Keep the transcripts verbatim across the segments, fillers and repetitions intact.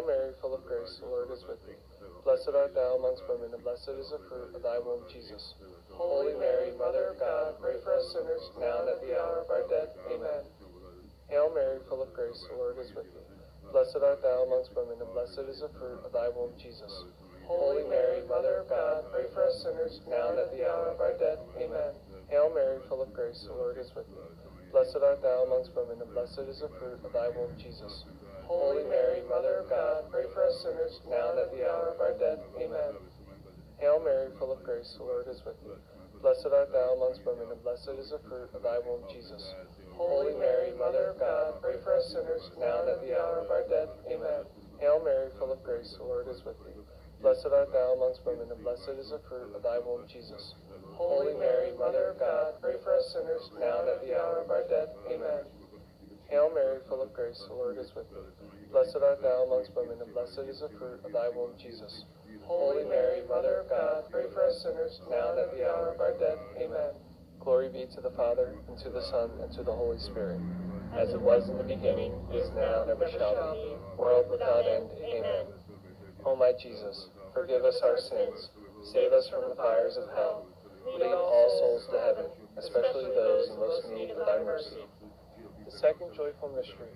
Hail Mary, full of grace, the Lord is with thee. Blessed art thou amongst women, and blessed is the fruit of thy womb, Jesus. Holy Mary, Mother of God, pray for us sinners, now and at the hour of our death. Amen. Hail Mary, full of grace, the Lord is with thee. Blessed art thou amongst women, and blessed is the fruit of thy womb, Jesus. Holy Mary, Mother of God, pray for us sinners, now and at the hour of our death. Amen. Hail Mary, full of grace, the Lord is with thee. Blessed art thou amongst women, and blessed is the fruit of thy womb, Jesus. Holy Mary, Mother of God, pray for us sinners, now and at the hour of our death. Amen. Hail Mary, full of grace, the Lord is with thee. Blessed art thou amongst women, and blessed is the fruit of thy womb, Jesus. Holy Mary, Mother of God, pray for us sinners, now and at the hour of our death. Amen. Hail Mary, full of grace, the Lord is with thee. Blessed art thou amongst women, and blessed is the fruit of thy womb, Jesus. Holy Mary, Mother of God, pray for us sinners, now and at the hour of our death. Amen. Hail Mary, full of grace, the Lord is with thee. Blessed art thou amongst women, and blessed is the fruit of thy womb, Jesus. Holy Mary, Mother of God, pray for us sinners, now and at the hour of our death. Amen. Glory be to the Father, and to the Son, and to the Holy Spirit, as it was in the beginning, is now, and ever shall be, world without end. Amen. O my Jesus, forgive us our sins, save us from the fires of hell, lead all souls to heaven, especially those in most need of thy mercy. The second joyful mystery,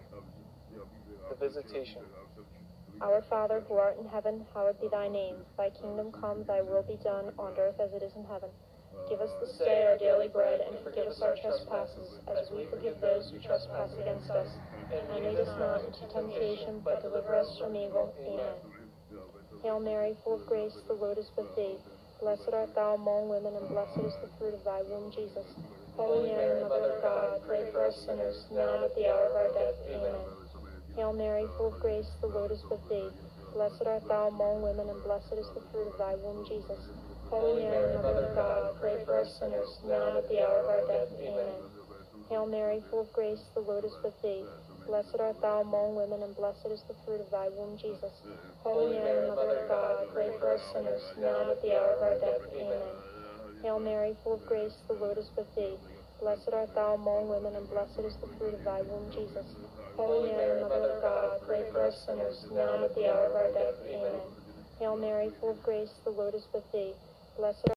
the Visitation. Our Father, who art in heaven, hallowed be thy name. Thy kingdom come, thy will be done, on earth as it is in heaven. Give us this day our daily bread, and forgive us our trespasses, as we forgive those who trespass against us. And lead us not into temptation, but deliver us from evil. Amen. Hail Mary, full of grace, the Lord is with thee. Blessed art thou among women, and blessed is the fruit of thy womb, Jesus. Holy Mary, Mother of God, pray for us sinners, now and at the hour of our death. Amen. Hail Mary, full of grace, the Lord is with thee. Blessed art thou among women, and blessed is the fruit of thy womb, Jesus. Holy Mary, Mother of God, pray for us sinners, now and at the hour of our death. Amen. Hail Mary, full of grace, the Lord is with thee. Blessed art thou among women, and blessed is the fruit of thy womb, Jesus. Holy Mary, Mother of God, pray for us sinners, now and at the hour of our death. Amen. Hail Mary, full of grace, the Lord is with thee. Blessed art thou among women, and blessed is the fruit of thy womb, Jesus. Holy Mary, Mother of God, pray for us sinners, now and at the hour of our death. Amen. Hail Mary, full of grace, the Lord is with thee. Blessed